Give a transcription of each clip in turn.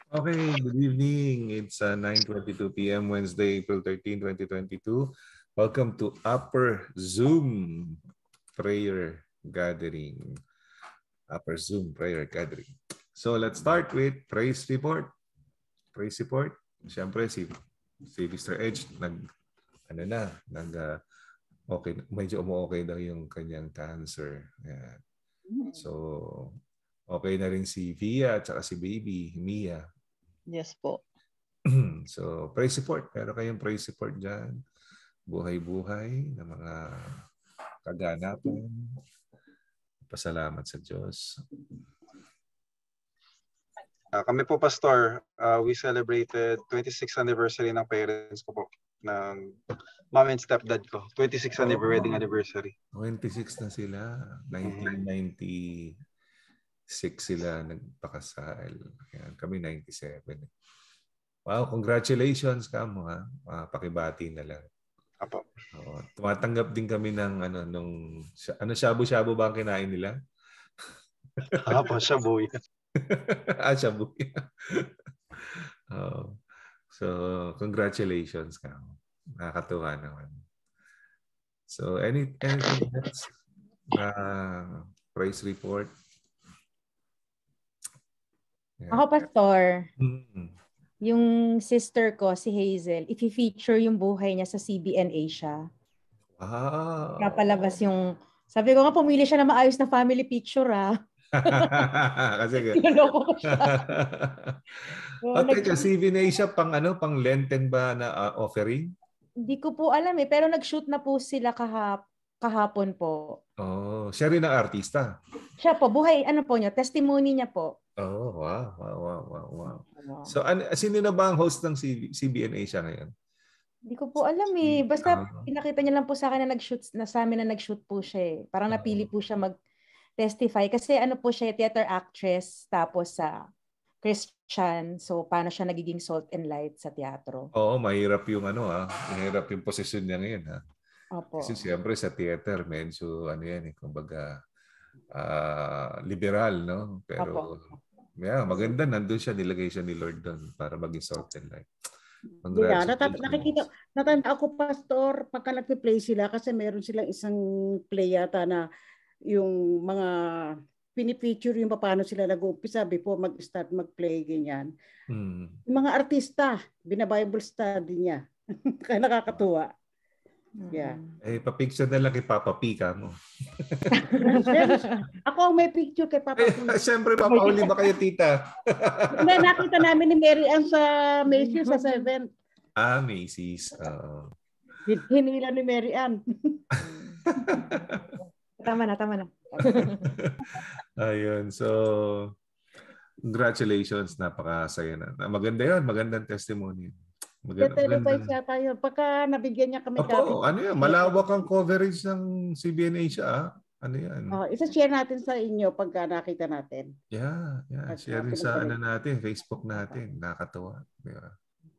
Okay, good evening. It's 9:22 p.m. Wednesday, April 13, 2022. Welcome to Upper Zoom Prayer Gathering. Upper Zoom Prayer Gathering. So let's start with Praise Report. Praise Report. Siyempre si Mr. Edge okay, medyo umu-okay daw yung kanyang cancer. Ayan. So okay na rin si Via at saka si Baby Mia. Yes po. So, praise report. Pero kayong praise report dyan. Buhay-buhay na mga kaganapan. Pasalamat sa Diyos. Kami po, Pastor, we celebrated 26th anniversary ng parents ko po, ng mom and stepdad ko. 26th wedding anniversary. 26 na sila. 1996 sila nagpakasal. Ayan, kami 97. Wow, congratulations kamo ha. Pakibati na lang. Apo. Tumatanggap din kami ng shabu-shabu ba ang kinain nila? Apo, shabu yan. Shabu yan. So, congratulations kamo. Nakakatuwa naman. So, anything else? Praise report? Yeah. Ako, Pastor. Yung sister ko, si Hazel, i-feature yung buhay niya sa CBN Asia. Wow. Napalabas yung, sabi ko nga, pumili siya na maayos na family picture, Kasi niloloko ko siya. Teka, CBN Asia, pang Lenten ba na offering? Hindi ko po alam pero nag-shoot na po sila kahapon po. Oh, siya rin ang artista. Siya po, buhay, po niya, testimony niya po. Oh, wow. So, sino na ba ang host ng CBN Asia ngayon? Hindi ko po alam Basta pinakita niya lang po sa akin na nag-shoot, na sa amin na nag-shoot po siya Parang napili po siya mag-testify. Kasi po siya, theater actress, tapos sa Christian. So, paano siya nagiging salt and light sa teatro? Oo, mahirap yung mahirap yung posisyon niya ngayon Opo. Kasi siyempre sa theater, medyo kumbaga liberal, no? Pero maganda, nandun siya, nilagay siya ni Lord doon para maging salt and light. Natanda ako, Pastor, pagka nagpe-play sila kasi meron silang isang play yata na yung mga pinipicture yung paano sila nag-uumpisa before mag-start mag-play, ganyan. Yung mga artista, bina-Bible study niya. Kaya nakakatuwa. Yeah. Pa-picture na lang kay Papa P ka mo. Ako ang may picture kay Papa P. Siyempre, papahuli ba kayo, tita? Nakita namin ni Mary Ann sa Macy's sa 7. Macy's. Hinila ni Mary Ann. Tama na. Ayun. So, congratulations. Napakasaya na. Maganda yun. Magandang testimony. Televised yata yun. Pagka nabigyan niya kami Opo, malawak ang coverage ng CBN Asia. Isa-share natin sa inyo pagka nakita natin. Yeah. Share sa natin, Facebook natin. Nakakatuwa. Diba?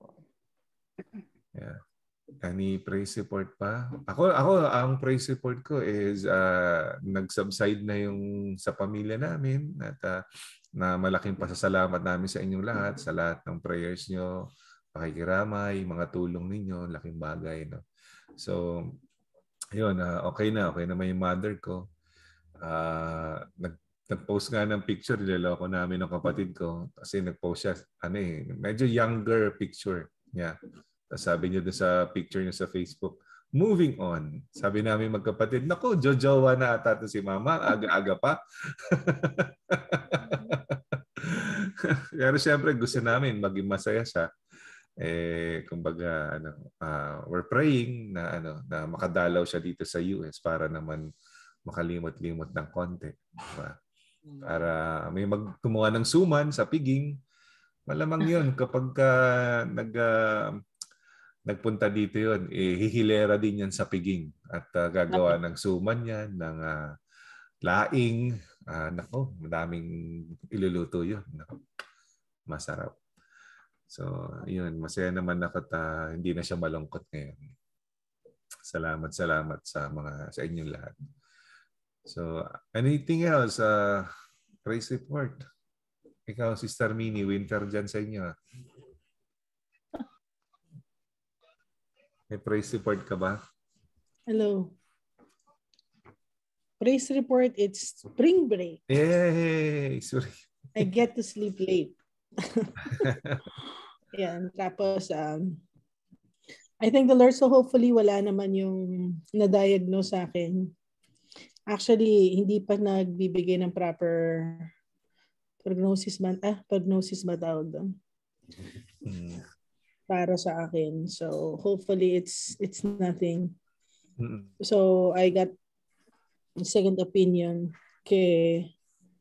Yeah. Any praise report pa? Ako ang praise report ko is nag-subside na yung sa pamilya namin at na malaking pasasalamat namin sa inyong lahat, sa lahat ng prayers nyo, pakikiramay, mga tulong ninyo, laking bagay, no? So, yun, okay na yung mother ko. Nag-post nga ng picture, niloloko namin ng kapatid ko kasi nag-post siya, medyo younger picture niya. Tapos sabi niya doon sa picture niya sa Facebook, moving on. Sabi namin magkapatid, naku, jojowa na ata si mama, aga-aga pa. Pero siyempre gusto namin maging masaya siya. Kumbaga we're praying na na makadalaw siya dito sa US para naman makalimot-limot ng konti, diba? Para may magkumuha ng suman sa piging. Malamang 'yun kapag nagpunta dito 'yun, hihilera din 'yan sa piging at gagawa ng suman 'yan, ng laing, madaming iluluto 'yun. Masarap. So, yun. Masaya naman ako hindi na siya malungkot ngayon. Salamat sa inyong lahat. So, anything else? Praise report. Ikaw, Sister Minnie, winter dyan sa inyo. May praise report ka ba? Hello. Praise report, it's spring break. Yay! Sorry. I get to sleep late. Yan. Tapos, I thank the Lord, so hopefully wala naman yung na-diagnose sa akin. Actually, hindi pa nagbibigay ng proper prognosis ba tawag doon? Para sa akin. So hopefully it's nothing. So I got a second opinion kay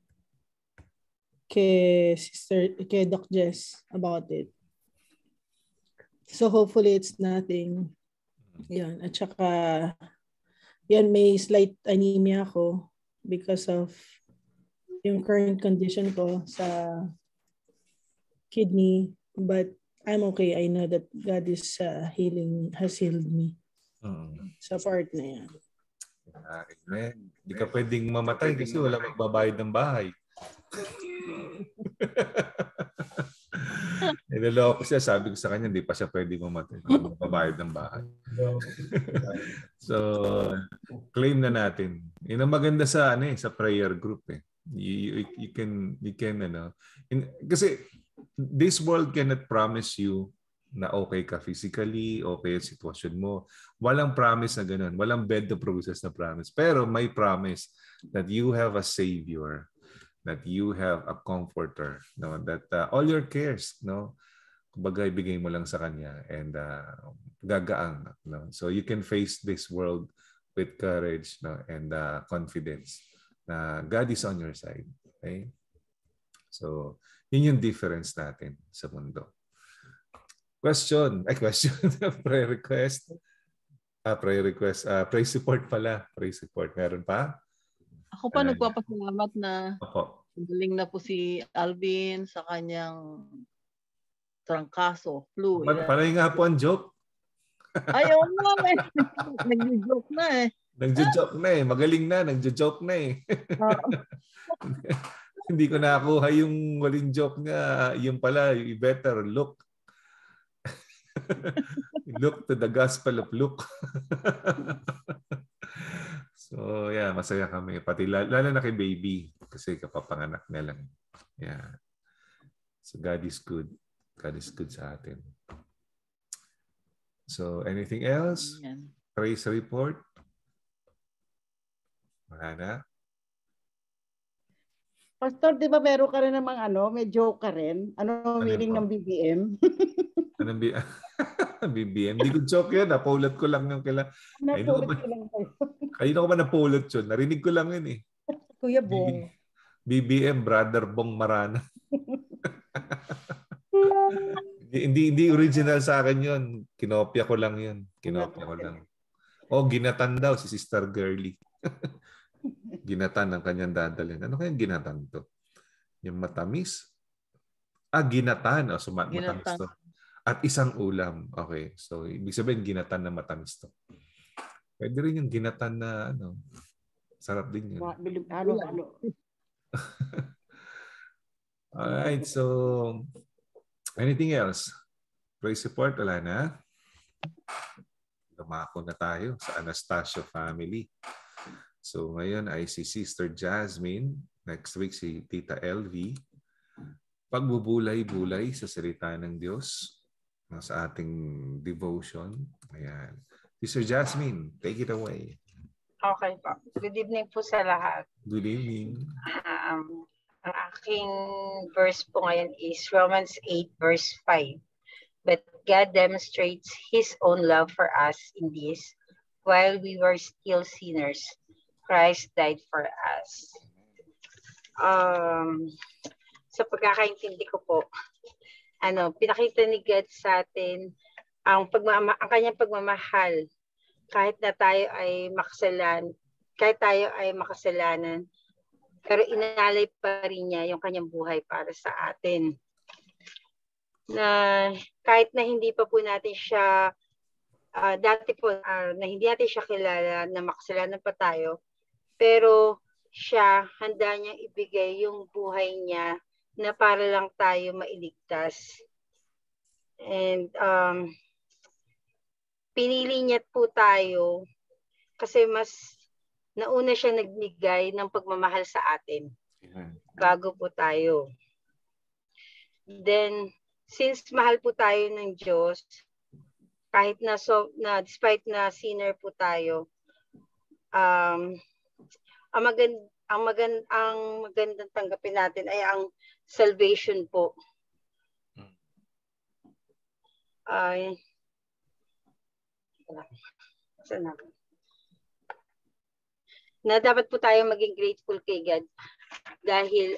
Doc Jess about it. So hopefully it's nothing. Yan. At saka yan, may slight anemia ako because of yung current condition ko sa kidney, but I'm okay. I know that God is has healed me. Sa part na yan. Amen. Hindi ka pwedeng mamatay kasi wala magbabayad ng bahay. Niloloko siya, sabi ko sa kanya, hindi pa siya pwedeng mamatay. Magbabayad ng bahay. So, claim na natin. Yun ang maganda sa sa prayer group eh. You can kasi this world cannot promise you na okay ka physically, okay ang sitwasyon mo. Walang promise na ganun. Walang bed of roses na promise. Pero may promise that you have a savior, that you have a comforter, no, that all your cares, no, kumbaga ibigay mo lang sa kanya and gagaang, no. So you can face this world with courage, no, and confidence na God is on your side. Okay? So yun yung difference natin sa mundo. Question. Prayer request. Praise report pala. Praise report. Meron pa? Ako pa nagpapasalamat na Opo. galing na po si Alvin sa kanyang trangkaso, flu. Panay nga po ang joke. Ayaw mo eh. Nag-joke na eh. Nag-joke na eh. Magaling na. Nag-joke na eh. Hindi ko nakuha yung waling joke niya. Yung pala, you better look. Look to the Gospel of Luke. So, yeah, masaya kami. Pati lalo na kay baby kasi kapapanganak na lang. Yeah. So, God is good. God is good sa atin. So, anything else? Praise report? Wala na? Pastor, di ba meron ka rin namang may joke ka rin? Ano meaning ng BBM? Anong BBM? Hindi ko joke yun. Napaulat ko lang yung kailan. Kanina ko ba napaulat yun? Narinig ko lang yun eh. Kuya Bong. BBM, Brother Bong Marana. Hindi original sa akin yun. Kinopya ko lang yun. Ginatan daw si Sister Girly. Ginatan ang kanyang dadalhin. Ano kayang ginatan to? Yung matamis? Ginatan. So matamis to. At isang ulam. Okay. So, ibig sabihin, ginatan na matamis to. Pwede rin yung ginatan na sarap din yun. Alright. So, anything else? Praise report? Wala na? Lumako na tayo sa Anastasio family. So, ngayon ay si Sister Jasmine. Next week si Tita LV. Pagbubulay-bulay sa salita ng Diyos sa ating devotion. Ayan. Sister Jasmine, take it away. Okay po. Good evening po sa lahat. Good evening. Ang aking verse po ngayon is Romans 8 verse 5. But God demonstrates His own love for us in this, while we were still sinners, Christ died for us. Sa pagkakaintindi ko po, pinakita ni God sa atin ang kanyang pagmamahal kahit tayo ay makasalanan, pero inalay pa rin niya yung kanyang buhay para sa atin. Na kahit na hindi pa po natin siya dati po na hindi natin siya kilala, na makasalanan pa tayo, pero siya handa niyang ibigay yung buhay niya na para lang tayo mailigtas. And pinili niya po tayo kasi mas nauna siya nagbigay ng pagmamahal sa atin bago po tayo. Then, since mahal po tayo ng Diyos, kahit na despite na sinner po tayo, ang magandang tanggapin natin ay ang salvation po. Ay, na dapat po tayo maging grateful kay God dahil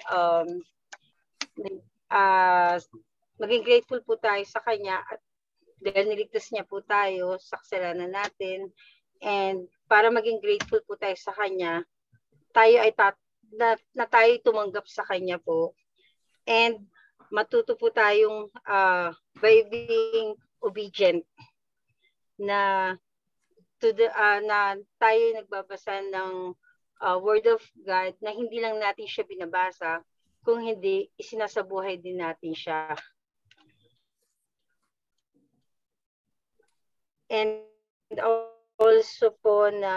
maging grateful po tayo sa Kanya at dahil niligtas niya po tayo sa kasalanan natin, and para maging grateful po tayo sa Kanya, tayo ay tayo tumanggap sa Kanya po, and matuto po tayong by being obedient na na tayo nagbabasa ng Word of God na hindi lang natin siya binabasa, kung hindi isinasabuhay din natin siya. And also po na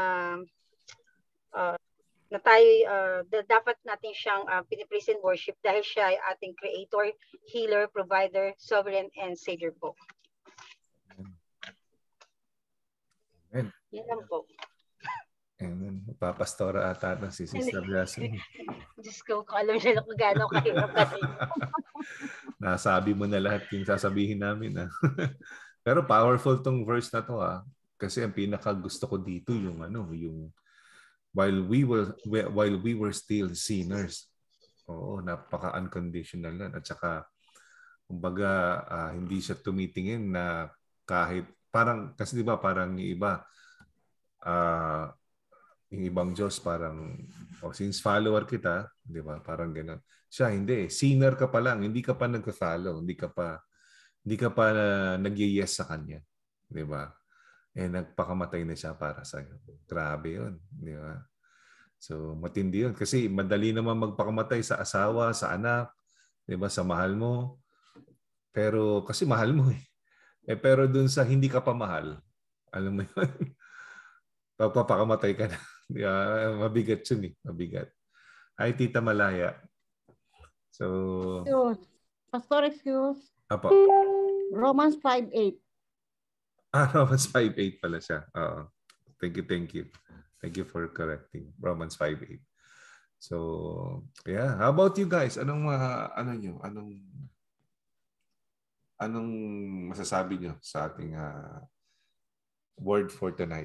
tayo dapat natin siyang pinipraise and worship dahil siya ay ating creator, healer, provider, sovereign, and savior po. Amen. Yan lang po. Amen. Papastora ata na si Sister Blessing. Diyos ko, kung alam niya na kung gano'ng kahirap kasi. Nasabi mo na lahat yung sasabihin namin. Pero powerful tong verse na to kasi ang pinaka gusto ko dito yung yung while we were still sinners. Oo, napaka unconditional yan. At saka kumbaga hindi siya tumitingin na kahit parang kasi 'di ba parang yung iba yung ibang Diyos parang since follower kita, 'di ba? Parang gano'n. Siya hindi, sinner ka pa lang, hindi ka pa nagfa-follow, hindi ka pa nag-yes sa kanya, 'di ba? Nagpakamatay na siya para sa iyo. Grabe 'yun, 'di ba? So matindi 'yun kasi madali naman magpakamatay sa asawa, sa anak, 'di ba? Sa mahal mo. Pero kasi mahal mo pero dun sa hindi ka pa mahal, alam mo 'yun. Papakamatay ka na. Mabigat 'yun mabigat. Ay, Tita Malaya. So, Pastor, excuse. Apo. Romans 5:8. Romans 5:8 pala siya. Oo. Thank you. Thank you for correcting. Romans 5:8. So, yeah. How about you guys? Anong masasabi nyo sa ating word for tonight?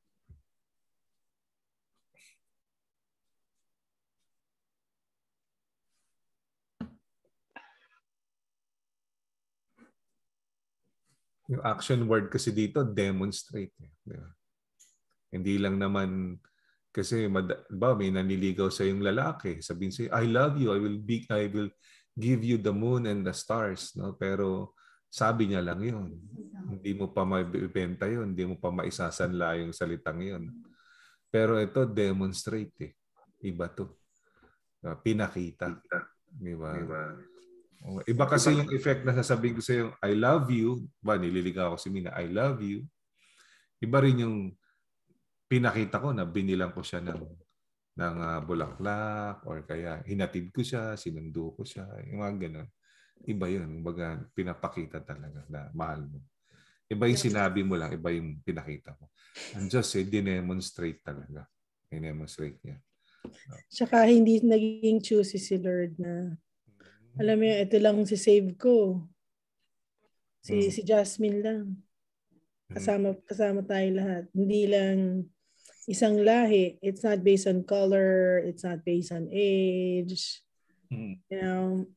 Yung action word kasi dito, demonstrate. Diba? Hindi lang naman kasi may naniligaw sa yung lalaki. Sabihin sa'yo, I love you. I will give you the moon and the stars. No? Pero sabi niya lang yun. Hindi mo pa maibenta yun. Hindi mo pa maisasanla yung salitang yun. Pero ito, demonstrate. Iba to. Pinakita. Diba? Iba kasi yung effect na sasabihin ko sa yung I love you. Nililigaw ako si Mina. I love you. Iba rin yung pinakita ko na binilang ko siya ng bulaklak or kaya hinatid ko siya, sinundo ko siya. Yung mga ganun. Iba yun. Baga, pinapakita talaga na mahal mo. Iba yung sinabi mo lang. Iba yung pinakita mo. Ang Diyos dinemonstrate talaga. Dinemonstrate niya. Tsaka hindi naging choosy si Lord na alam mo, ito lang si save ko. Si Jasmine lang. Kasama tayo lahat. Hindi lang isang lahi. It's not based on color. It's not based on age. You know,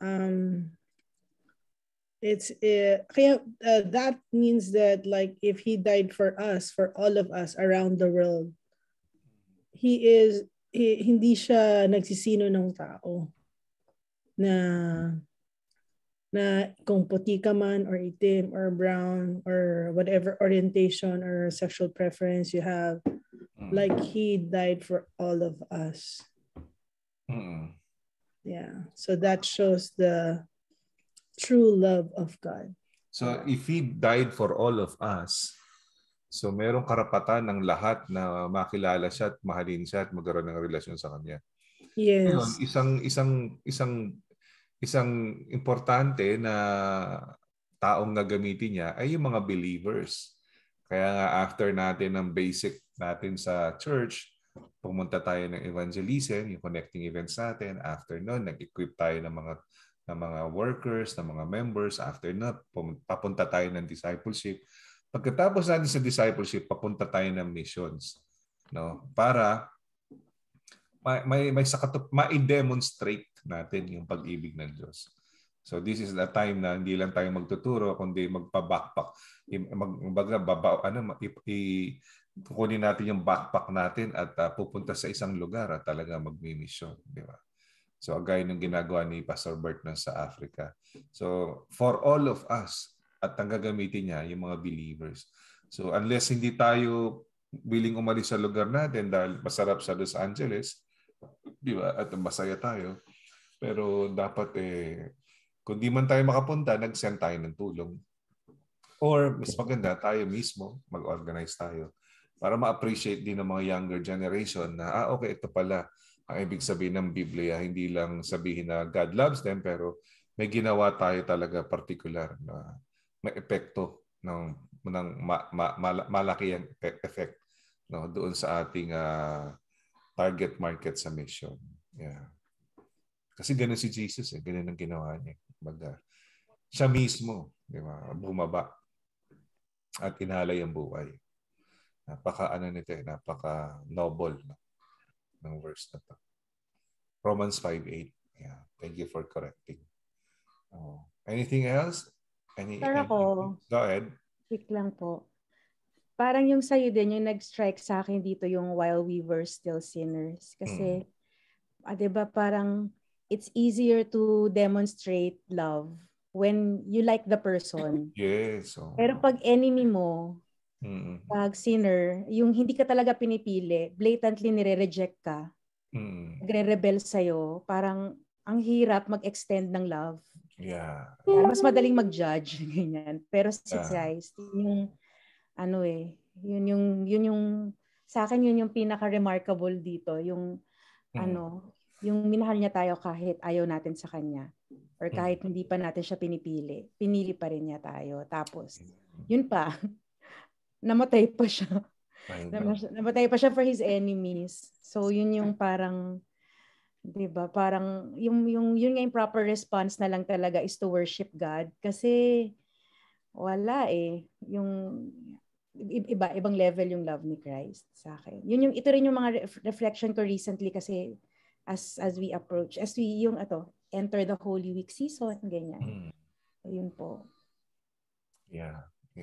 that means that like if he died for us, for all of us around the world, hindi siya nagsisino ng tao. Na kung puti ka man or itim or brown or whatever orientation or sexual preference you have, like he died for all of us. Yeah. So that shows the true love of God. So if He died for all of us, so merong karapatan ng lahat na makilala siya at mahalin siya at magkaroon ng relasyon sa Kanya. Ngayon, Yes. isang importante na taong gagamitin niya ay yung mga believers. Kaya nga after natin ng basic natin sa church, pumunta tayo ng evangelism, yung connecting events natin. After nun, nag-equip tayo ng mga workers, ng mga members. After nun, papunta tayo ng discipleship. Pagkatapos natin sa discipleship, papunta tayo ng missions, no? Para ma-demonstrate natin yung pag-ibig ng Diyos. So this is the time na hindi lang tayo magtuturo kundi magpa-backpack. Kukunin natin yung backpack natin at pupunta sa isang lugar at talaga magmi-mission, di ba? So gaya ng ginagawa ni Pastor Bert sa Africa. So for all of us, at ang gagamitin niya yung mga believers. So unless hindi tayo willing umalis sa lugar natin dahil masarap sa Los Angeles, di ba? At masaya tayo. Pero dapat kung di man tayo makapunta, nag-send tayo ng tulong. Or mas maganda tayo mismo, mag-organize tayo para ma-appreciate din ng mga younger generation na okay, ito pala ang ibig sabihin ng Biblia. Hindi lang sabihin na God loves them, pero may ginawa tayo talaga particular na may epekto ng malaki ang effect, no, doon sa ating target market sa mission. Yeah. Kasi ganun si Jesus, ganun ang ginawa niya. Siya mismo, di ba, bumaba at inalay ang buhay. Napaka noble, no, ng verse na to. Romans 5:8. Yeah. Thank you for correcting. Anything else? Go ahead. Quick lang po. Parang yung sa'yo din, yung nag-strike sa akin dito yung while we were still sinners. Kasi, diba parang it's easier to demonstrate love when you like the person. Yes. Pero pag enemy mo, pag sinner, yung hindi ka talaga pinipili, blatantly nire-reject ka, nagre-rebel sa'yo, parang ang hirap mag-extend ng love. Yeah. Mas madaling mag-judge, ganyan. Pero si Christ, yung yun yung sa akin yun yung pinaka-remarkable dito, yung yung minahal niya tayo kahit ayaw natin sa kanya or kahit hindi pa natin siya pinipili. Pinili pa rin niya tayo. Tapos, yun pa, namatay pa siya. Namatay pa siya for his enemies. So, yun yung parang, diba, parang, yun nga yung proper response na lang talaga is to worship God. Kasi, wala yung ibang level yung love ni Christ sa akin. Ito rin yung mga reflection ko recently kasi as we approach, enter the Holy Week season, ganyan. Ayun po. Yeah.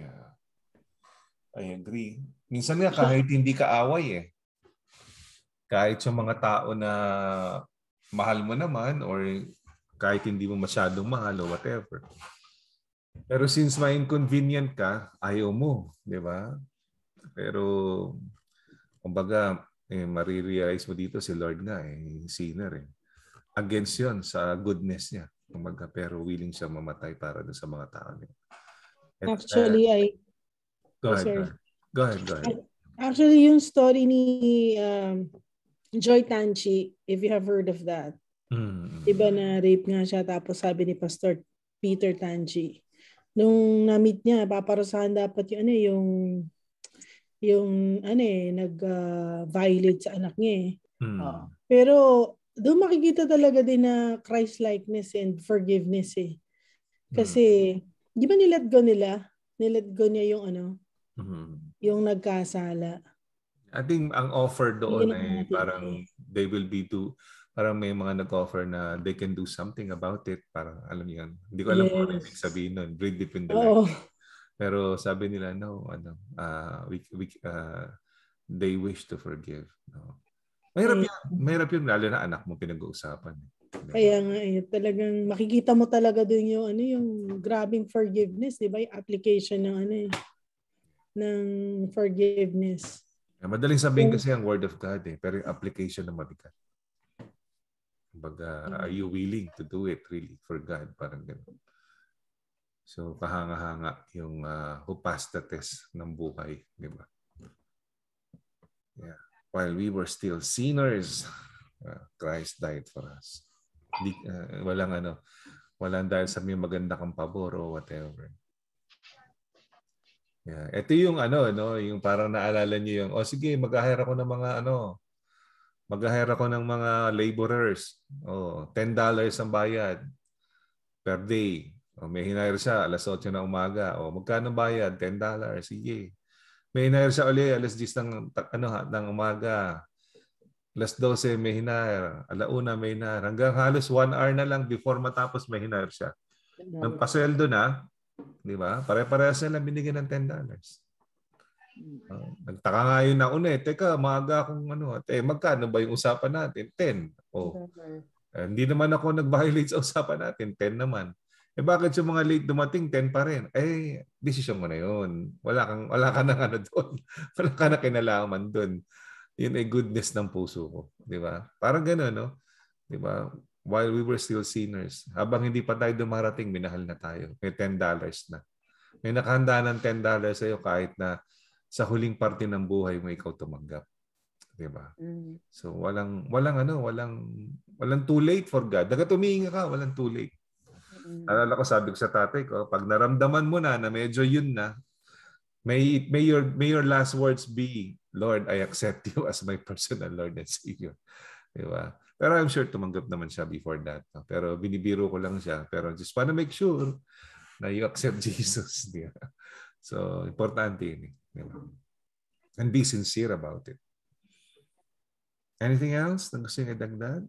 I agree. Minsan nga kahit hindi ka away kahit sa mga tao na mahal mo naman or kahit hindi mo masyadong mahal o whatever. Pero since may inconvenient ka, ayaw mo, di ba? Pero kumbaga, marirealize mo dito si Lord nga sinner against yun sa goodness niya. Kumbaga, pero willing siya mamatay para sa mga tao niya. Actually, Go ahead. Actually, yung story ni Joy Tanchi, if you have heard of that, diba na rape nga siya, tapos sabi ni Pastor Peter Tanchi, nung na-meet niya, paparusahan dapat yung nag-violate sa anak niya Pero doon makikita talaga din na Christ-likeness and forgiveness Kasi, di ba nilet go niya yung yung nagkasala. I think ang offer doon parang they will be parang may mga nag-offer na they can do something about it. Parang alam niyo yan. Hindi ko alam kung ano ibig sabihin nun. Read between the lines. Pero sabi nila, they wish to forgive. No. Mahirap yun, lalo na anak mo pinag-uusapan. Kaya nga talagang makikita mo talaga doon yung grabing forgiveness, di ba? Yung application ng forgiveness. Madaling sabihin kasi ang word of God pero yung application na mabigat. Kumbaga, are you willing to do it really for God? Parang gano'n. So, kahanga-hanga yung who passed the test ng buhay. Di ba? Yeah. While we were still sinners, Christ died for us. Walang dahil sa may maganda kang pabor o whatever. Yeah. Ito yung yung parang naalala niyo yung, sige, mag-hire ako ng mga laborers. $10 ang bayad per day. May hinire siya alas 8 ng umaga. Magkano bayad? $10. Sige. May hinire siya ulit alas 10 ng umaga. Alas 12 may hinire. Alauna may hinire. Hanggang halos 1 hour na lang before matapos may hinire siya. Nang pasweldo na, di ba? Pare-parehas na lang binigyan ng $10. Nagtaka nga yun na una teka, maaga akong magkano ba yung usapan natin? 10. Hindi naman ako nag-violate sa usapan natin. 10 naman. Bakit yung mga late dumating, 10 pa rin? Desisyon mo na yun. Wala ka nang doon. Wala ka na kinalaman doon. Yun ay goodness ng puso ko. Di ba? Parang gano'n, no? Di ba? While we were still sinners, habang hindi pa tayo dumarating, minahal na tayo. May $10 na. May nakahanda ng $10 sa'yo kahit na sa huling parte ng buhay mo ikaw tumanggap. Di ba? So, walang too late for God. Daga tuminga ka, walang too late. Alala ko, sabi ko sa tatay ko, pag naramdaman mo na medyo yun na, may your last words be, Lord, I accept you as my personal Lord and Savior. Diba? Pero I'm sure tumanggap naman siya before that. No? Pero binibiro ko lang siya. Pero just wanna make sure na you accept Jesus. Diba? So, importante yun. Diba? And be sincere about it. Anything else na gusto niyo idagdag?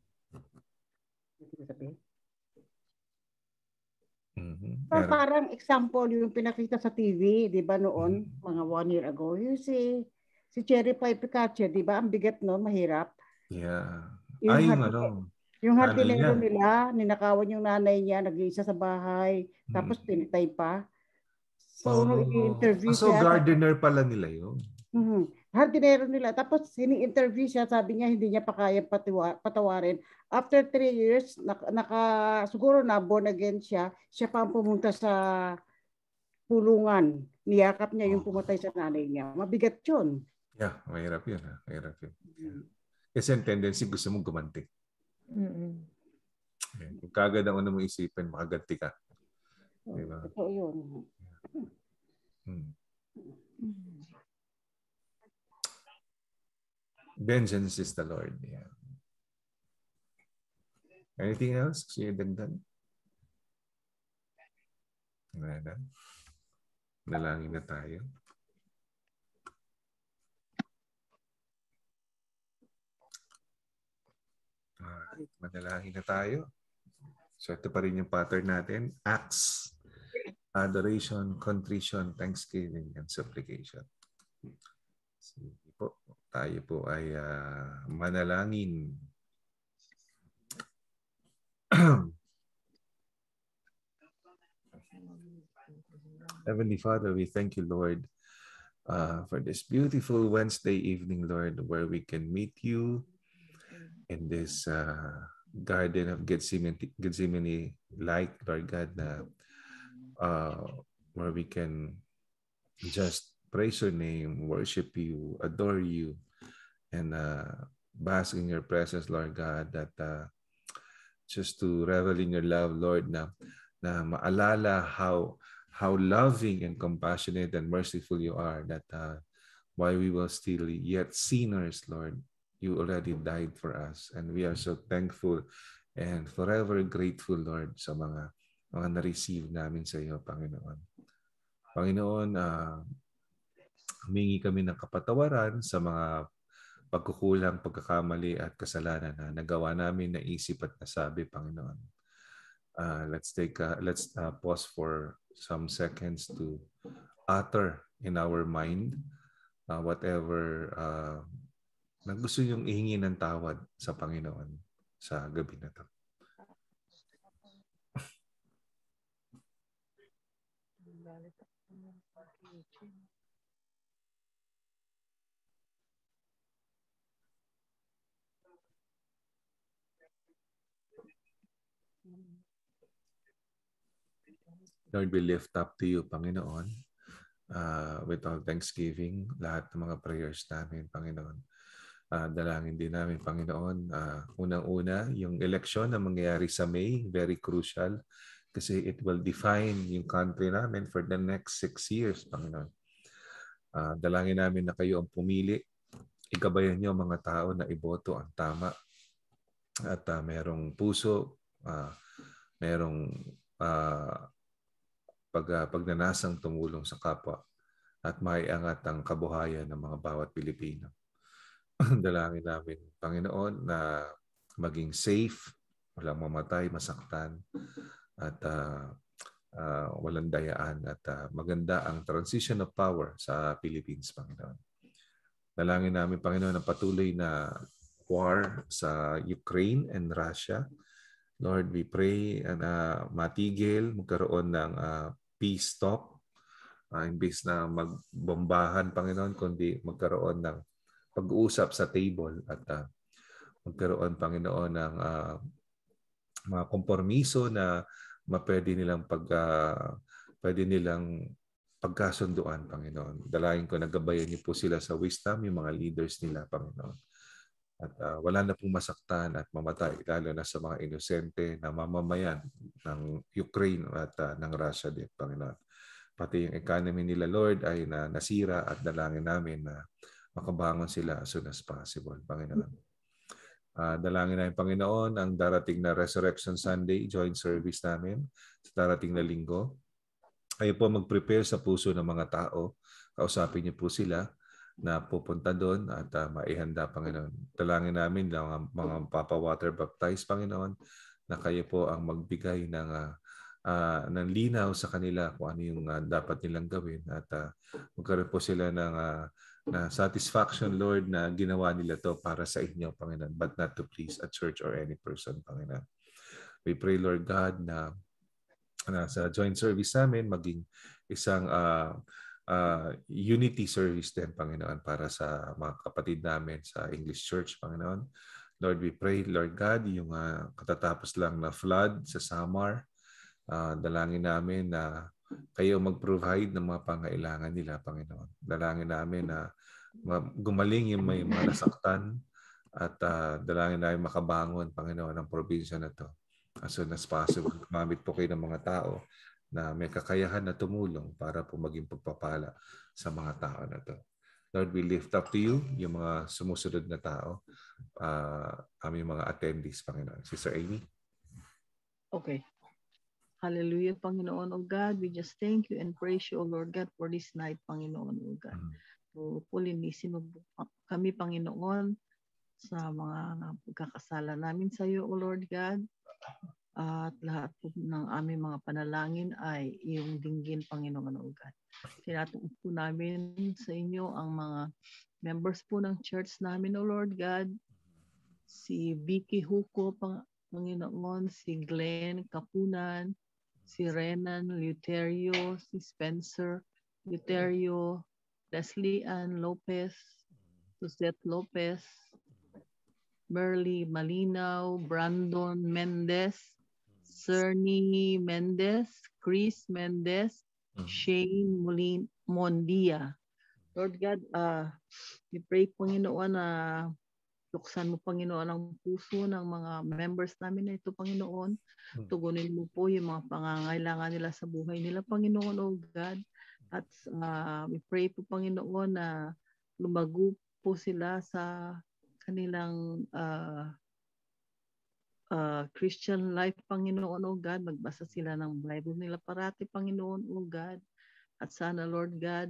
Parang example yung pinakita sa TV, di ba noon, mga 1 year ago, yung si Cherry Pie Picache, di ba? Ang bigat no, mahirap. Yeah. Yung hardinero nila, ninakawan yung nanay niya, nag-iisa sa bahay, tapos pinitay pa. So, i-interview siya. Gardener pala nila yun. Hardinero nila. Tapos, ini-interview siya, sabi niya, hindi niya pa kaya patawarin. After 3 years, siguro na born again siya pa ang pumunta sa pulungan. Niyakap niya yung pumatay sa nanay niya. Mabigat yun. Yeah, mahirap yun. Mahirap yun. Kasi ang tendency, gusto mong gumanti. Kung kagad ang una mo isipin, makaganti ka. Diba? Ito yun. Vengeance is the Lord. Yeah. Anything else? Gusto niyo dagdag? Nalangin na tayo. Manalangin na tayo. So ito pa rin yung pattern natin. Acts, adoration, contrition, thanksgiving, and supplication. Sige po. Tayo po ay manalangin. Heavenly Father, we thank you, Lord, for this beautiful Wednesday evening, Lord, where we can meet you in this Garden of Gethsemane, like, Lord God, where we can just praise your name, worship you, adore you, and bask in your presence, Lord God, that just to revel in your love, Lord, na maalala how loving and compassionate and merciful you are, that while we were still yet sinners, Lord, you already died for us. And we are so thankful and forever grateful, Lord, sa mga na-receive namin sa iyo, Panginoon. Panginoon, humingi kami ng kapatawaran sa mga pagkukulang, pagkakamali at kasalanan na nagawa namin, naisip at nasabi, Panginoon. Let's pause for some seconds to utter in our mind whatever na gusto niyong ihingi ng tawad sa Panginoon sa gabi na ito. Lord, we lift up to you, Panginoon, with all thanksgiving, lahat ng mga prayers namin, Panginoon. Dalangin din namin, Panginoon, unang-una, yung eleksyon na mangyayari sa May, very crucial kasi it will define yung country namin for the next 6 years, Panginoon. Dalangin namin na kayo ang pumili. Igabayan niyo mga tao na iboto ang tama at merong puso, merong pagnanasang tumulong sa kapwa at maiangat ang kabuhayan ng mga bawat Pilipino. Dalangin namin, Panginoon, na maging safe, walang mamatay, masaktan, at walang dayaan at maganda ang transition of power sa Philippines, Panginoon. Dalangin namin, Panginoon, ang patuloy na war sa Ukraine and Russia. Lord, we pray na matigil, magkaroon ng peace talk, imbes na magbombahan, Panginoon, kundi magkaroon ng pag-uusap sa table at magkaroon, Panginoon, ng mga kompromiso na pwede nilang pagkasunduan, Panginoon. Dalangin ko, nagabayan niyo po sila sa wisdom, yung mga leaders nila, Panginoon. At wala na pong masaktan at mamatay, lalo na sa mga inosente na mamamayan ng Ukraine at ng Russia din, Panginoon. Pati yung economy nila, Lord, ay nasira at dalangin namin na makabangon sila as soon as possible, Panginoon. Dalangin namin, Panginoon, ang darating na Resurrection Sunday, joint service namin sa darating na linggo. Kayo po mag-prepare sa puso ng mga tao. Kausapin niyo po sila na pupunta doon at maihanda, Panginoon. Dalangin namin ng mga water baptized, Panginoon, na kayo po ang magbigay ng linaw sa kanila kung ano yung dapat nilang gawin at magkaroon po sila ng na satisfaction, Lord, na ginawa nila to para sa inyo, Panginoon, but not to please a church or any person, Panginoon. We pray, Lord God, na sa joint service namin maging isang unity service din, Panginoon, para sa mga kapatid namin sa English Church, Panginoon. Lord, we pray, Lord God, yung katatapos lang na flood sa Samar, dalangin namin na kayo mag-provide ng mga pangailangan nila, Panginoon. Dalangin namin na gumaling yung may mga nasaktan at dalangin namin makabangon, Panginoon, ang probinsya na to as soon as possible. Gumamit po kayo ng mga tao na may kakayahan na tumulong para po maging pagpapala sa mga tao na to. Lord, we lift up to you yung mga sumusunod na tao, aming mga attendees, Panginoon. Sister Amy? Okay. Hallelujah, Panginoon, O God. We just thank you and praise you, O Lord God, for this night, Panginoon, O God. So, pulinisin mo kami, Panginoon, sa mga pagkakasala namin sa iyo, O Lord God. At lahat po ng aming mga panalangin ay iyong dinggin, Panginoon, O God. Tinatuon po namin sa inyo ang mga members po ng church namin, O Lord God. Si Vicky Huko, Panginoon, si Glenn Kapunan, si Renan Luterio, si Spencer Luterio, Leslie Ann Lopez, Suzette Lopez, Merly Malinaw, Brandon Mendez, Cerny Mendez, Chris Mendez, Shane Mondia. Lord God, we pray, Panginoon, na tuksan mo, Panginoon, ang puso ng mga members namin na ito, Panginoon. Tugunin mo po yung mga pangangailangan nila sa buhay nila, Panginoon, O God. At we pray po, Panginoon, na lumago po sila sa kanilang Christian life, Panginoon, O God. Magbasa sila ng Bible nila parati, Panginoon, O God. At sana, Lord God,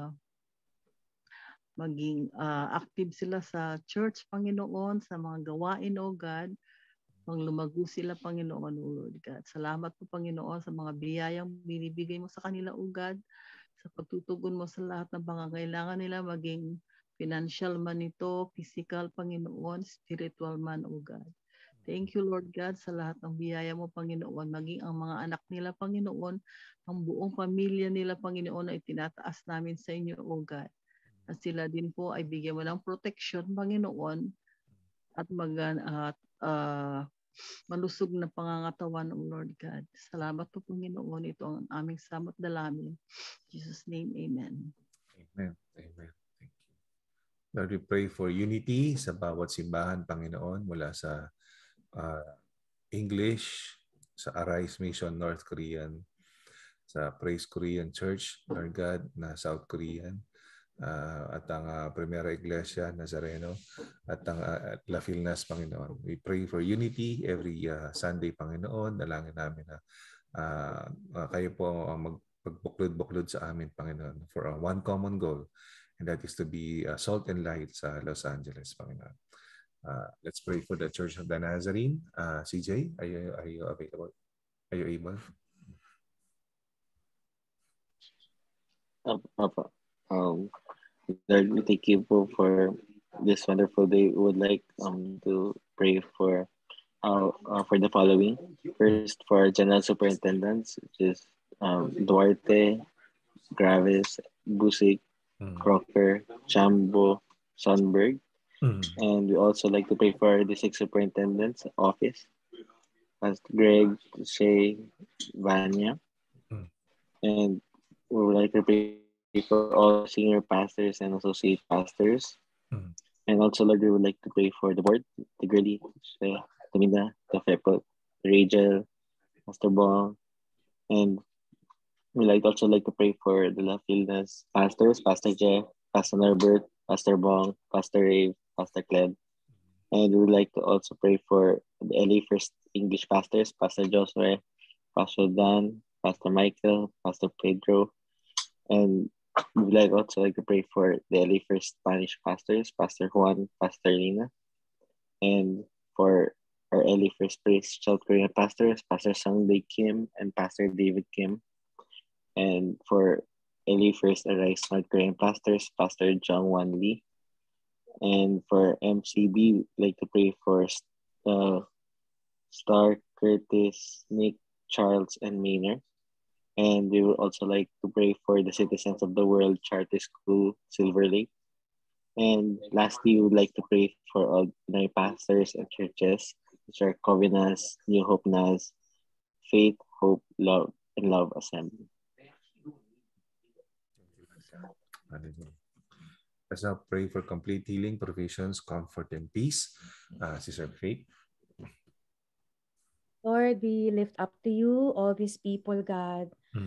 maging active sila sa church, Panginoon, sa mga gawain, O God. Lumago sila, Panginoon, O Lord God. Salamat po, Panginoon, sa mga biyayang binibigay mo sa kanila, O God. Sa pagtutugon mo sa lahat ng pangangailangan nila, maging financial man ito, physical, Panginoon, spiritual man, O God. Thank you, Lord God, sa lahat ng biyaya mo, Panginoon. Maging ang mga anak nila, Panginoon, ang buong pamilya nila, Panginoon, ay tinataas namin sa inyo, O God. At sila din po ay bigyan mo ng protection, Panginoon, at malusog na pangangatawan, O Lord God. Salamat po, Panginoon. Ito ang aming samot dalamin. In Jesus' name, amen. Amen. Amen. Thank you. Lord, we pray for unity sa bawat simbahan, Panginoon, mula sa English, sa Arise Mission North Korean, sa Praise Korean Church, Lord God, na South Korean, at ang Primera Iglesia Nazareno, at ang La Filnas, Panginoon. We pray for unity every Sunday, Panginoon. Dalangin namin na kayo po ang magbuklod-buklod sa amin, Panginoon, for one common goal, and that is to be salt and light sa Los Angeles, Panginoon. Let's pray for the Church of the Nazarene. CJ, are you available? Are you able? Lord, we thank you for this wonderful day. We would like to pray for the following. First, for General Superintendents, which is Duarte, Graves, Busik, Crocker, Chambo, Sonberg. And we also like to pray for the 6 superintendents' office, as Greg, Shay, Vanya. And we would like to pray for all senior pastors and associate pastors. And also, Lord, we would like to pray for the board, the Girly, Tamida, the Fepot, Rachel, Pastor Bong. And we also like to pray for the La Filnas pastors, Pastor Jeff, Pastor Norbert, Pastor Bong, Pastor Rave, Pastor Cled. And we would like to also pray for the LA First English pastors, Pastor Josue, Pastor Dan, Pastor Michael, Pastor Pedro. And we would also like to pray for the LA First Spanish pastors, Pastor Juan, Pastor Lina. And for our LA First Praise South Korean pastors, Pastor Sungdae Kim and Pastor David Kim. And for LA First Arise North Korean pastors, Pastor Jung Wan Lee. And for MCB, we'd like to pray for Star, Curtis, Nick, Charles, and Maynard. And we would also like to pray for the Citizens of the World Charter School, Silver Lake. And lastly, we would like to pray for all my pastors and churches, which are Covenants, New Hope Nas, Faith, Hope, Love, and Love Assembly. Let's now pray for complete healing, provisions, comfort, and peace. Sister Faith. Lord, we lift up to you all these people, God.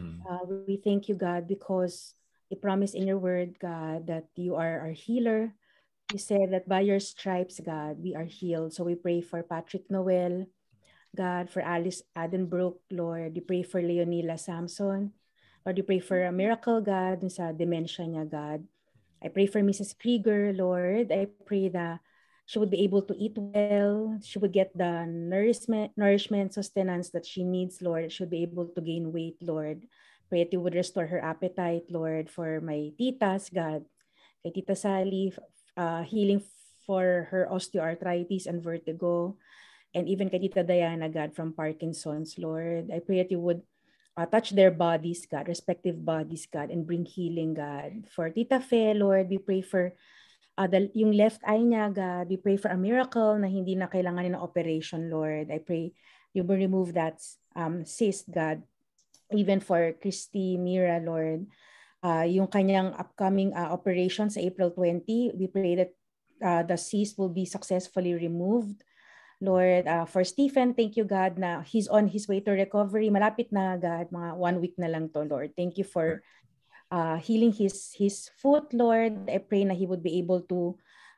We thank you, God, because you promise in your word, God, that you are our healer. You said that by your stripes, God, we are healed. So we pray for Patrick Noel, God, for Alice Adenbrook, Lord. We pray for Leonila Samson. Lord, we pray for a miracle, God, sa dementia niya, God. I pray for Mrs. Krieger, Lord. I pray that she would be able to eat well. She would get the nourishment, sustenance that she needs, Lord. She would be able to gain weight, Lord. Pray that you would restore her appetite, Lord, for my titas, God. Kay Tita Sally, healing for her osteoarthritis and vertigo. And even kay Tita Diana, God, from Parkinson's, Lord. I pray that you would touch their bodies, God, respective bodies, God, and bring healing, God. For Tita Fe, Lord, we pray for yung left eye niya, God. We pray for a miracle na hindi na kailangan ng operation, Lord. I pray you will remove that cyst, God. Even for Christy Mira, Lord. Yung kanyang upcoming operation sa April 20, we pray that the cyst will be successfully removed. Lord, for Stephen, thank you, God, na he's on his way to recovery. Malapit na, God, mga 1 week na lang to, Lord. Thank you for healing his foot, Lord. I pray na he would be able to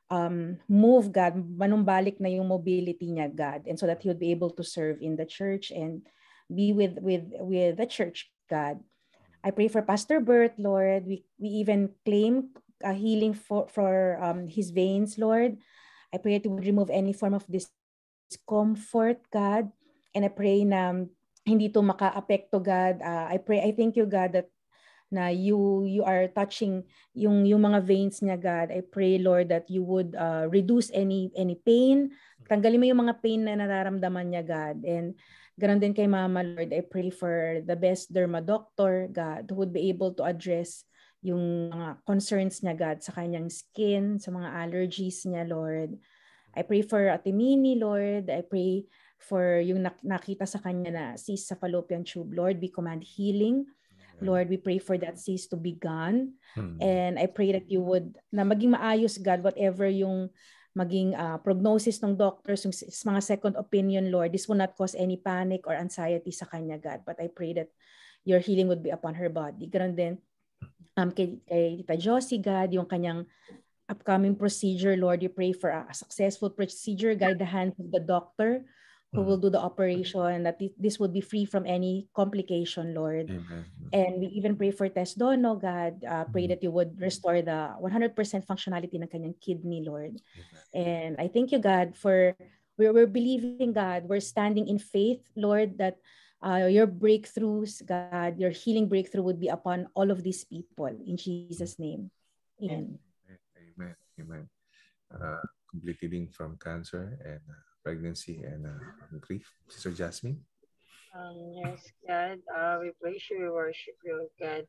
move, God, manumbalik na yung mobility niya, God, and so that he would be able to serve in the church and be with the church, God. I pray for Pastor Bert, Lord. We even claim healing for his veins, Lord. I pray that you would remove any form of discomfort, God, and I pray na hindi to maka-apekto, God. I thank you, God, that na you are touching yung mga veins niya, God. I pray, Lord, that you would reduce any pain. Tanggalin mo yung mga pain na nararamdaman niya, God. And ganon din kay Mama, Lord. I pray for the best derma doctor, God, who would be able to address yung mga concerns niya, God, sa kanyang skin, sa mga allergies niya, Lord. I pray for Ate Mini, Lord. I pray for yung nakita sa kanya na cyst sa fallopian tube. Lord, we command healing. Lord, we pray for that cyst to be gone. And I pray that you would, na maging maayos, God, whatever yung maging prognosis ng doctors, yung mga second opinion, Lord, this will not cause any panic or anxiety sa kanya, God. But I pray that your healing would be upon her body. Ganon din kay Tita Josie, God, yung kanyang upcoming procedure, Lord, you pray for a successful procedure, guide the hands of the doctor who will do the operation, that this would be free from any complication, Lord. Amen. And we even pray for Tess Dono, God. Pray that you would restore the 100% functionality ng kanyang kidney, Lord. And I thank you, God, for we're believing, God. We're standing in faith, Lord, that your breakthroughs, God, your healing breakthrough would be upon all of these people. In Jesus' name. Amen. Amen. Amen. Complete healing from cancer and pregnancy and grief. Sister Jasmine? Yes, God. We praise you, we worship you, God.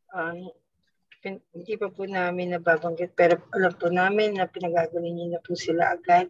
Hindi pa po namin nababanggit, pero alam po namin na pinagagaling niyo na po sila agad.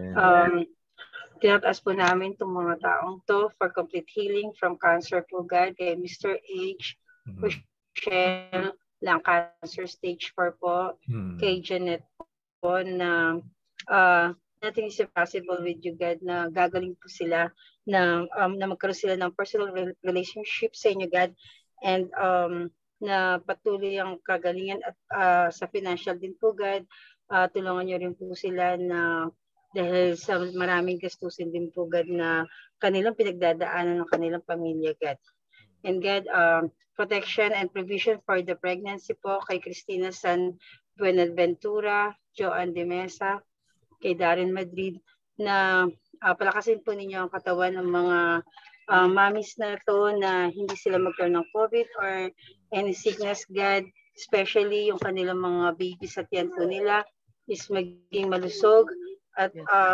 Tinataas po namin itong mga taong to for complete healing from cancer po, God. Kay Mr. H, Rochelle, lang cancer stage 4 po. Kay Janet po na nothing is impossible with you, God, na gagaling po sila na magkaroon sila ng personal relationship sa inyo, God, and na patuloy ang kagalingan at sa financial din po, God. Tulungan niyo rin po sila na dahil sa maraming gastusin din po, God, na kanilang pinagdadaanan ng kanilang pamilya, God. And God, protection and provision for the pregnancy po kay Cristina San Buenaventura, Joan de Mesa, kay Darren Madrid, na palakasin po ninyo ang katawan ng mga mommies na to na hindi sila magkaroon ng COVID or any sickness, God, especially yung kanilang mga babies at yan po nila is maging malusog at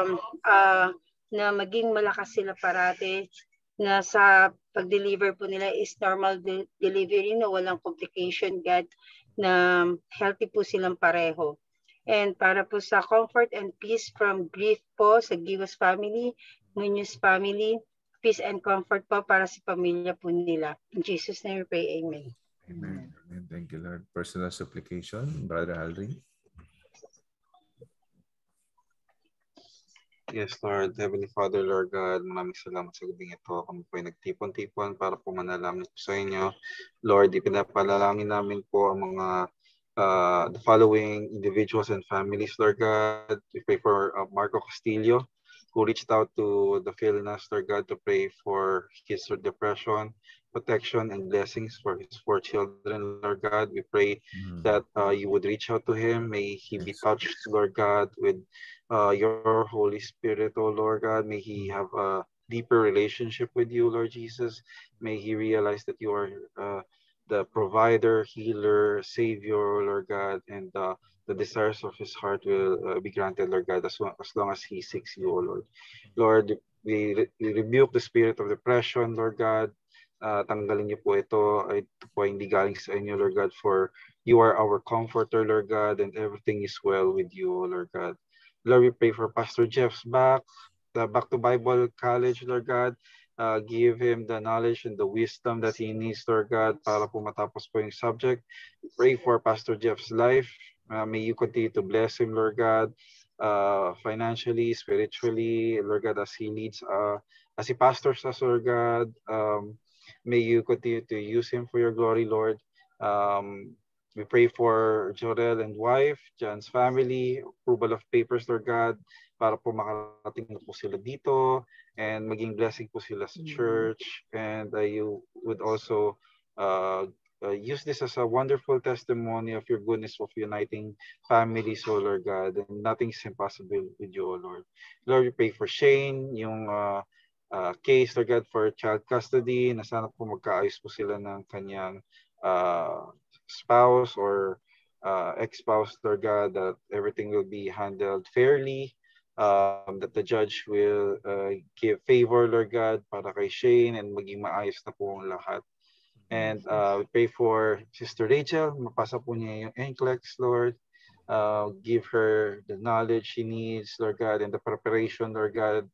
na maging malakas sila parate, na sa pag-deliver po nila is normal delivery na walang complication, God, na healthy po silang pareho. And para po sa comfort and peace from grief po sa Giwas family, Munoz family, peace and comfort po para sa pamilya po nila. In Jesus' name we pray, amen. Amen. Amen. Thank you, Lord. Personal supplication, Brother Aldrin. Yes, Lord. Heavenly Father, Lord God, maraming salamat sa gabing ito. Kami po ay nagtipon-tipon para po manalangin po sa inyo. Lord, ipinapalalangin namin po ang mga the following individuals and families, Lord God. We pray for Marco Castillo, who reached out to the Philinas, Lord God, to pray for his depression, protection, and blessings for his 4 children, Lord God. We pray that you would reach out to him. May he be touched, Lord God, with your Holy Spirit, oh Lord God. May he have a deeper relationship with you, Lord Jesus. May he realize that you are the provider, healer, savior, Lord God, and the desires of his heart will be granted, Lord God, as long as he seeks you, O Lord. Lord, we rebuke the spirit of depression, Lord God. Tanggalin niyo po ito. Ito po hindi galing sa inyo, Lord God, for you are our comforter, Lord God, and everything is well with you, O Lord God. Lord, we pray for Pastor Jeff's back to Bible College, Lord God. Give him the knowledge and the wisdom that he needs, Lord God, para po matapos po yung subject. Pray for Pastor Jeff's life. May you continue to bless him, Lord God, financially, spiritually, Lord God, as he leads, as he pastors us, Lord God. May you continue to use him for your glory, Lord. We pray for Jorel and wife, John's family, approval of papers, Lord God, para po makarating na po sila dito and maging blessing po sila sa church. And you would also use this as a wonderful testimony of your goodness of uniting families, oh Lord God, and nothing is impossible with you, oh Lord. Lord, we pray for Shane, yung case, Lord God, for child custody, na sana po magkaayos po sila ng kanyang spouse or ex-spouse, Lord God, that everything will be handled fairly, that the judge will give favor, Lord God, para kay Shane and maging maayos na po ang lahat. And we pray for Sister Rachel, mapasa po niya yung NCLEX, Lord. Give her the knowledge she needs, Lord God, and the preparation, Lord God,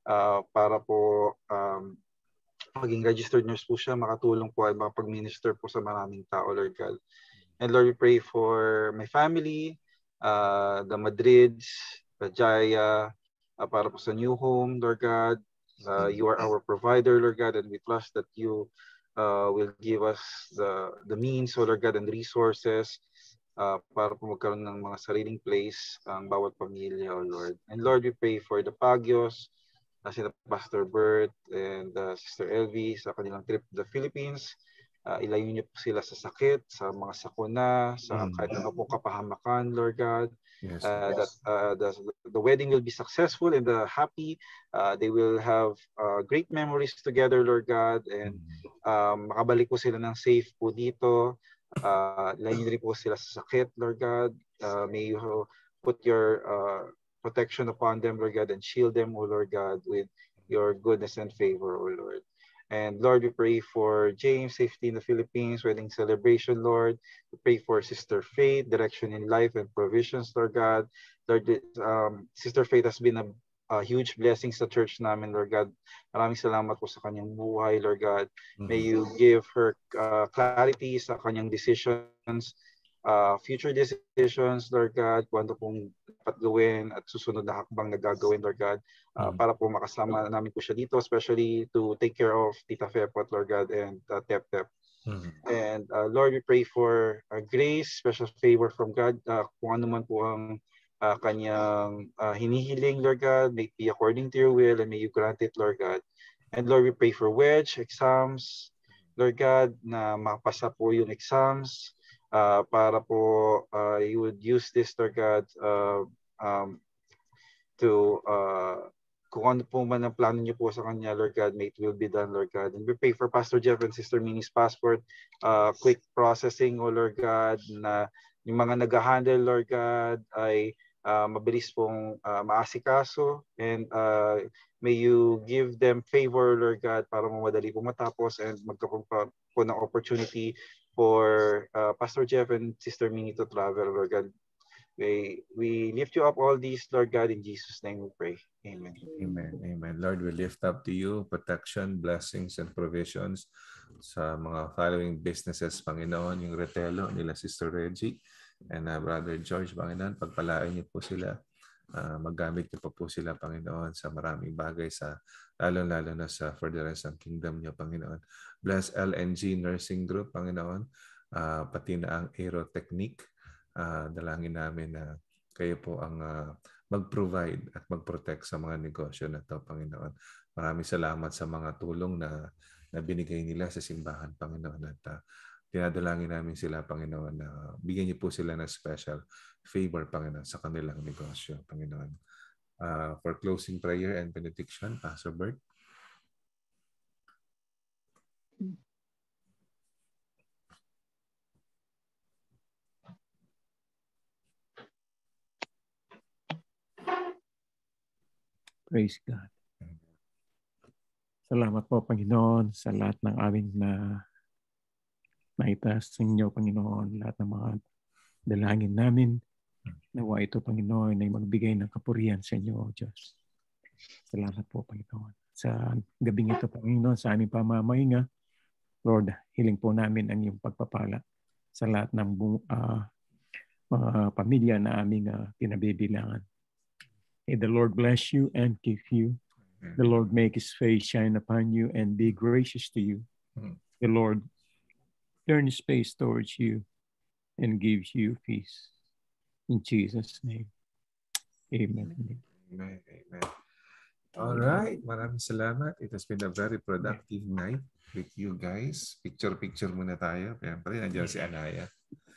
para po maging registered nurse po siya, makatulong po at makapag-minister po sa maraming tao, Lord God. And Lord, we pray for my family, the Madrids, the Jaya, para po sa new home, Lord God. You are our provider, Lord God, and we trust that you will give us the means, Lord God, and resources para po magkaroon ng mga sariling place ang bawat pamilya, O Lord. And Lord, we pray for the Pagios, sina Pastor Bert and Sister Elvie sa kanilang trip to the Philippines. Ilayo niyo po sila sa sakit, sa mga sakuna, sa kahit ano pong kapahamakan, Lord God. Yes, That the wedding will be successful and happy. They will have great memories together, Lord God. And makabalik po sila ng safe po dito. Ilayo niyo rin po sila sa sakit, Lord God. May you put your protection upon them, Lord God, and shield them, O Lord God, with your goodness and favor, O Lord. And Lord, we pray for James, safety in the Philippines, wedding celebration, Lord. We pray for Sister Faith, direction in life and provisions, Lord God. Lord, Sister Faith has been a huge blessing sa church namin, Lord God. Maraming salamat po sa kanyang buhay, Lord God. May you give her clarity sa kanyang decisions, future decisions, Lord God, kung ano pong dapat gawin at susunod na hakbang na gagawin, Lord God, para po makasama namin po siya dito, especially to take care of Tita Fepot, Lord God, and Tep Tep. And Lord, we pray for grace, special favor from God, kung ano man po ang kanyang hinihiling, Lord God, may it be according to your will and may you grant it, Lord God. And Lord, we pray for wedge, exams, Lord God, na makapasa po yung exams, para po you would use this, Lord God, to kung ano po man ang plano niyo po sa kanya, Lord God, may it will be done, Lord God. And we pray for Pastor Jeff and Sister Minnie's passport, quick processing, O Lord God, na yung mga nag-handle, Lord God, ay mabilis pong maasikaso, and may you give them favor, Lord God, para mamadali po matapos and magkaroon pa po ng opportunity for Pastor Jeff and Sister Minnie to travel, Lord God. We lift you up all these, Lord God, in Jesus' name we pray. Amen. Amen. Amen. Lord, we lift up to you protection, blessings, and provisions sa mga following businesses, Panginoon, yung Retelo nila Sister Reggie and Brother George, Panginoon, pagpalain niyo po sila. Maggamit niyo po sila, Panginoon, sa maraming bagay, sa lalo-lalo na sa furtherance ng kingdom niyo, Panginoon. Bless LNG Nursing Group, Panginoon, pati na ang Aerotechnique. Dalangin namin na kayo po ang mag-provide at mag-protect sa mga negosyo na ito, Panginoon. Maraming salamat sa mga tulong na binigay nila sa simbahan, Panginoon. At tinadalangin namin sila, Panginoon, na bigyan niyo po sila ng special favor, Panginoon, sa kanilang negosyo, Panginoon. For closing prayer and benediction, Pastor Bert. Praise God. Salamat po, Panginoon, sa lahat ng aming naitaas sa inyo, Panginoon, lahat ng mga dalangin namin. Nawa ito, Panginoon, ay magbigay ng kapurihan sa inyo, O Diyos. Salamat po, Panginoon. Sa gabing ito, Panginoon, sa aming pamamahinga, Lord, hiling po namin ang iyong pagpapala sa lahat ng mga pamilya na aming pinabibilangan. May the Lord bless you and keep you. The Lord make his face shine upon you and be gracious to you. The Lord turn his face towards you and gives you peace. In Jesus' name. Amen. Amen. Amen. All right. Maraming salamat. It has been a very productive night with you guys. Picture muna tayo. Siyempre, nandiyan si Anaya.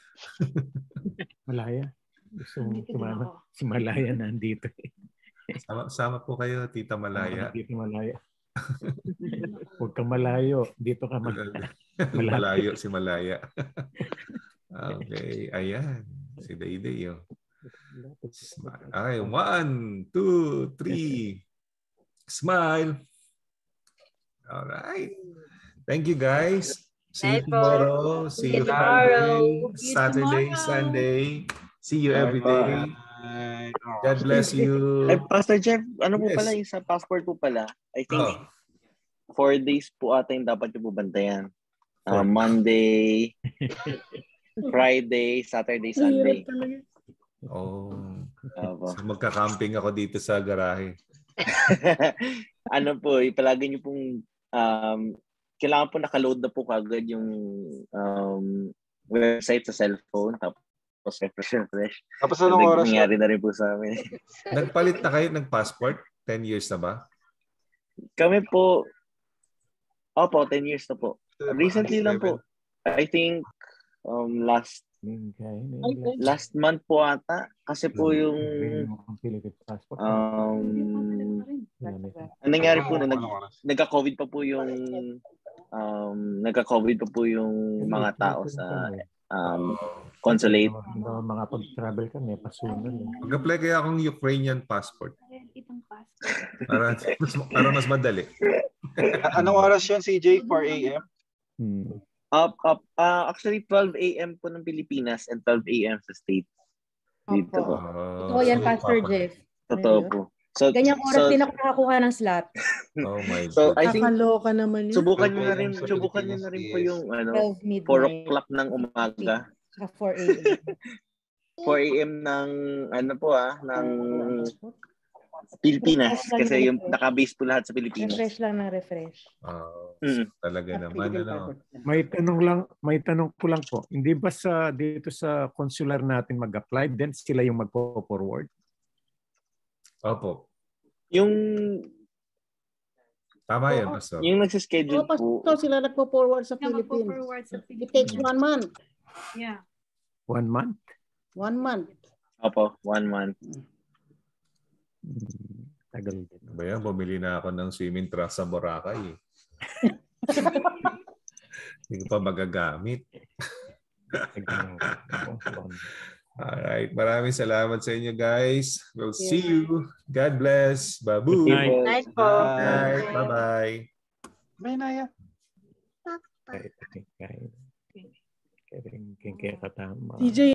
Malaya. Gusto mong tumama. Si Malaya nandito. Sama po kayo, Tita Malaya. Tita Malaya. Huwag kang malayo. Dito ka malayo si Malaya. Okay. Ayan. Si Dayday. Okay. 1, 2, 3. Smile. All right. Thank you, guys. See you tomorrow. See you Friday, Saturday, Sunday. See you every day. God bless you. Pastor Jeff, ano po Yes. pala yung sa passport po pala? I think Oh. 4 days po ata yung dapat yung pubantayan. Four. Monday, Friday, Saturday, Sunday. Oh. Opo. So magka-camping ako dito sa garahe. Ano po, palagi niyo pong kailangan po nakaload na po kagad yung website sa cellphone, tapos refresh. Tapos anong oras nangyari na rin po sa amin. Nagpalit na kayo ng passport? 10 years na ba? Kami po, 10 years na po. Recently lang po. I think last month po ata. Kasi po yung ang nangyari po na nagka-COVID pa po yung mga tao sa consulate. Mga pag-travel kami, pasunod. Mag-apply kaya akong Ukrainian passport. Para mas madali. Anong oras yun, CJ? 4 a.m.? Actually, 12 a.m. po ng Pilipinas and 12 a.m. sa States. Dito po. Ito yan, Pastor Jeff. Totoo po. So, ganyang oras din ako nakakuha ng slot. Oh my God. So, I think, Nakaloka naman yun. subukan nyo na rin po yung 4 o'clock ng umaga. 4 a.m. 4 a.m. ng ng Pilipinas kasi yung naka-base po lahat sa Pilipinas. Refresh lang ng refresh. Talaga naman. May tanong ko lang po. Hindi ba dito sa consular natin mag-apply, then sila yung magpo-forward? Opo. Yung tama yan, Pastor. Yung nagsischedule po. Sila nagpo-forward sa Philippines. It takes 1 month. Yeah. 1 month? 1 month. Opo, 1 month. Tagal din. Ba yan, bumili na ako ng swimming trunk sa Boracay. Hindi ko pa magagamit. Alright. Maraming salamat sa inyo, guys. We'll see you. God bless. Babu. Good night po. Bye-bye. Bye, Naya. Kaya katama. DJ,